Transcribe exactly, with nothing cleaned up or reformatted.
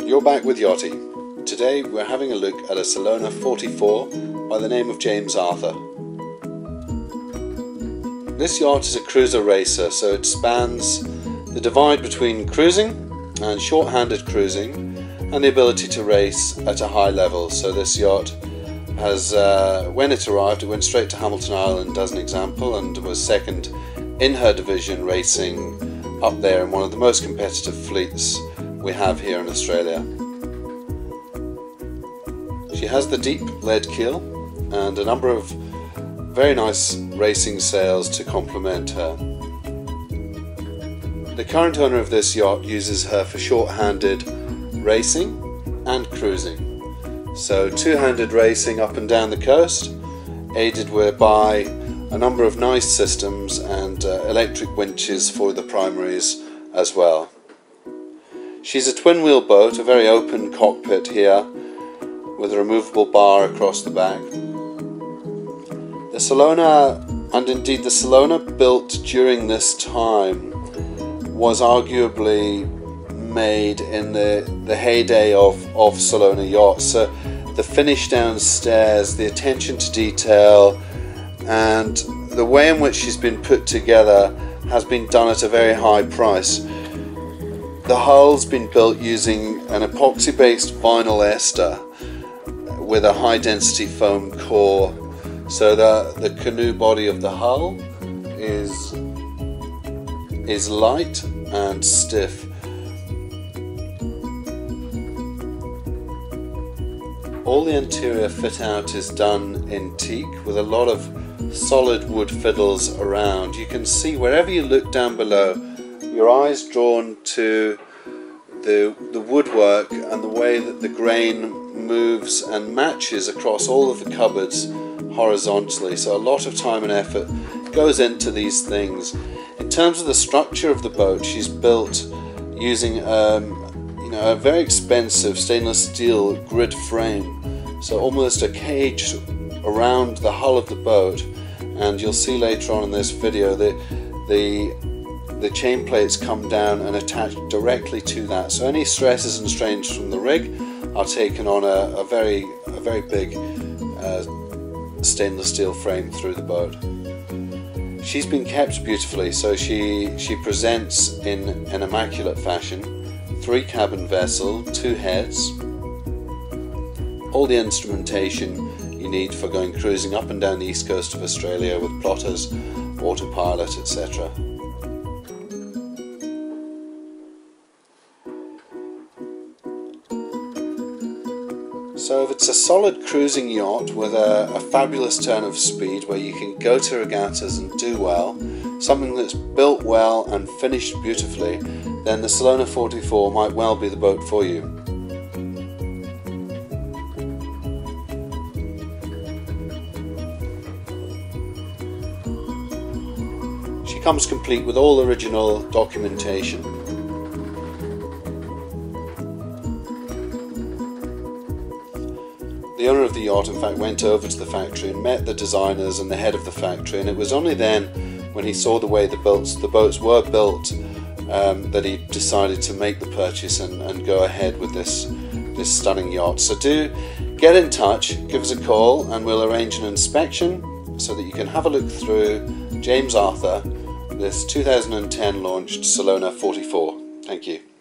You're back with Yachty. Today we're having a look at a Salona forty-four by the name of James Arthur. This yacht is a cruiser racer, so it spans the divide between cruising and short-handed cruising and the ability to race at a high level. So this yacht has, uh, when it arrived, it went straight to Hamilton Island as an example and was second in her division, racing up there in one of the most competitive fleets we have here in Australia. She has the deep lead keel and a number of very nice racing sails to complement her. The current owner of this yacht uses her for short-handed racing and cruising. So two-handed racing up and down the coast, aided with by a number of nice systems and uh, electric winches for the primaries as well. She's a twin-wheel boat, a very open cockpit here with a removable bar across the back. The Salona, and indeed the Salona built during this time, was arguably made in the, the heyday of, of Salona yachts. So the finish downstairs, the attention to detail, and the way in which she's been put together has been done at a very high price. The hull's been built using an epoxy-based vinyl ester with a high-density foam core, so the, the canoe body of the hull is, is light and stiff. All the interior fit-out is done in teak with a lot of solid wood fiddles around. You can see wherever you look down below, your eyes drawn to the, the woodwork and the way that the grain moves and matches across all of the cupboards horizontally. So a lot of time and effort goes into these things. In terms of the structure of the boat, she's built using um, you know, a very expensive stainless steel grid frame, so almost a cage around the hull of the boat, and you'll see later on in this video that the the chain plates come down and attach directly to that, so any stresses and strains from the rig are taken on a, a very a very big uh, stainless steel frame through the boat. She's been kept beautifully, so she she presents in an immaculate fashion. Three cabin vessel, two heads, all the instrumentation you need for going cruising up and down the east coast of Australia with plotters, autopilot, et cetera. So if it's a solid cruising yacht with a, a fabulous turn of speed where you can go to regattas and do well, something that's built well and finished beautifully, then the Salona forty-four might well be the boat for you. She comes complete with all original documentation. The owner of the yacht, in fact, went over to the factory and met the designers and the head of the factory, and it was only then, when he saw the way the boats, the boats were built, um, that he decided to make the purchase and, and go ahead with this, this stunning yacht. So do get in touch, give us a call, and we'll arrange an inspection so that you can have a look through James Arthur, this two thousand ten launched Salona forty-four. Thank you.